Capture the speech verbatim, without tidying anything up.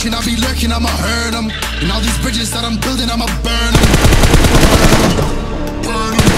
searching, I'll be lurking, I'ma hurt them. And all these bridges that I'm building, I'ma burn them. Burn them. Burn them.